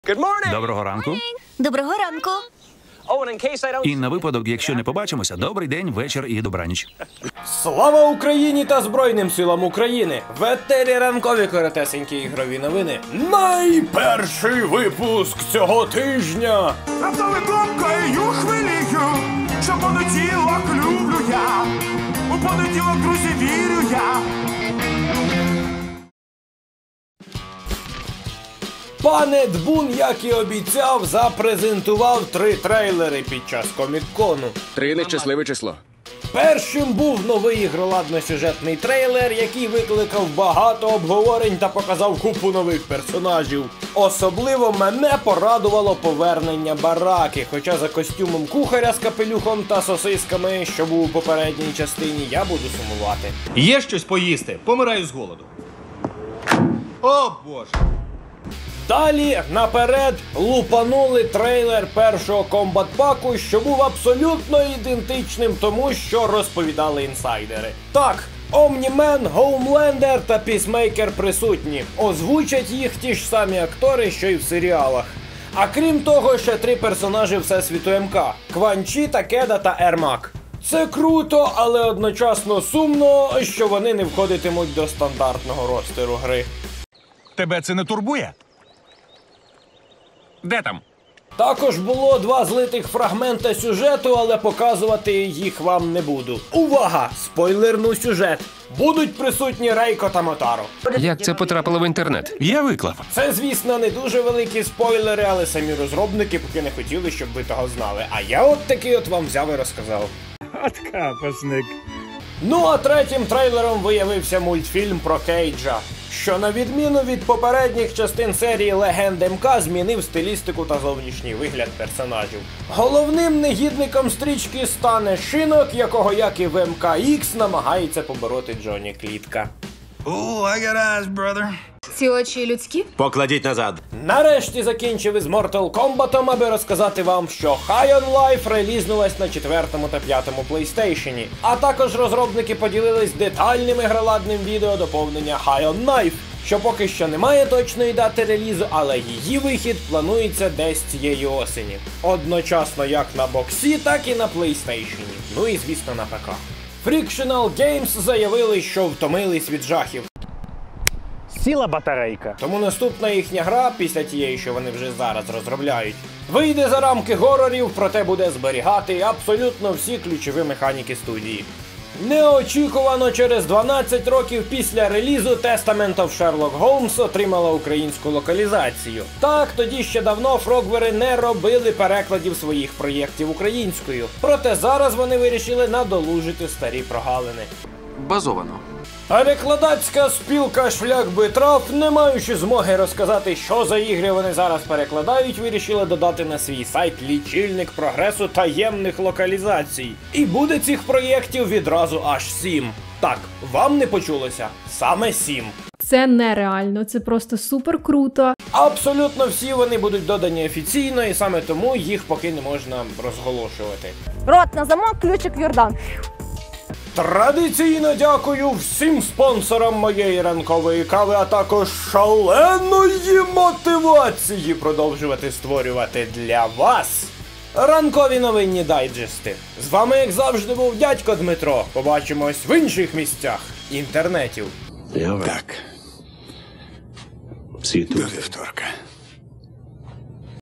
Доброго ранку. Доброго ранку. І на випадок, якщо не побачимося, добрий день, вечір і добраніч. Слава Україні та Збройним силам України! В етері ранкові коротесенькі ігрові новини. Найперший випуск цього тижня! Автовикопкою хвилію, що понеділок люблю я, у понеділок, друзі, вірю я. Пан Ед Бун, як і обіцяв, запрезентував 3 трейлери під час Комік-Кону. 3 нещасливе число. Першим був новий ігроладно-сюжетний трейлер, який викликав багато обговорень та показав купу нових персонажів. Особливо мене порадувало повернення Бараки, хоча за костюмом кухаря з капелюхом та сосисками, що був у попередній частині, я буду сумувати. Є щось поїсти? Помираю з голоду. О, Боже! Далі наперед лупанули трейлер першого комбат-паку, що був абсолютно ідентичним тому, що розповідали інсайдери. Так, Омні-Мен, Гоумлендер та Пісмейкер присутні. Озвучать їх ті ж самі актори, що й в серіалах. А крім того, ще 3 персонажі Всесвіту МК – Кван Чі, Такеда та Ермак. Це круто, але одночасно сумно, що вони не входитимуть до стандартного ростеру гри. Тебе це не турбує? Де там? Також було 2 злитих фрагмента сюжету, але показувати їх вам не буду. Увага! Спойлерну сюжет! Будуть присутні Рейко та Мотаро. Як це потрапило в інтернет? Я виклав. Це, звісно, не дуже великі спойлери, але самі розробники поки не хотіли, щоб ви того знали. А я от такий от вам взяв і розказав. От капосник. Ну а третім трейлером виявився мультфільм про Кейджа, що на відміну від попередніх частин серії Легенд МК змінив стилістику та зовнішній вигляд персонажів. Головним негідником стрічки стане Шинок, якого, як і в МК-Х, намагається побороти Джоні Клітка. Ці очі людські? Покладіть назад. Нарешті закінчив із Mortal Kombat, аби розказати вам, що High on Life релізнулась на 4-му та 5-му PlayStation. А також розробники поділились детальним ігроладним відео доповнення High on Knife, що поки що немає точної дати релізу, але її вихід планується десь цієї осені. Одночасно як на боксі, так і на PlayStation. Ну і звісно на ПК. Frictional Games заявили, що втомились від жахів. Сіла батарейка. Тому наступна їхня гра, після тієї, що вони вже зараз розробляють, вийде за рамки горорів, проте буде зберігати абсолютно всі ключові механіки студії. Неочікувано через 12 років після релізу Testament of Sherlock Holmes отримала українську локалізацію. Так, тоді ще давно фрогвери не робили перекладів своїх проєктів українською. Проте зараз вони вирішили надолужити старі прогалини. Базовано. Перекладацька спілка «Шлях би трав», не маючи змоги розказати, що за ігри вони зараз перекладають, вирішили додати на свій сайт лічильник прогресу таємних локалізацій. І буде цих проєктів відразу аж 7. Так, вам не почулося? Саме 7. Це нереально, це просто супер круто. Абсолютно всі вони будуть додані офіційно, і саме тому їх поки не можна розголошувати. Рот на замок, ключик в Йордан. Традиційно дякую всім спонсорам моєї ранкової кави, а також шаленої мотивації продовжувати створювати для вас ранкові новинні дайджести. З вами, як завжди, був дядько Дмитро. Побачимось в інших місцях інтернетів. Так. До вівторка.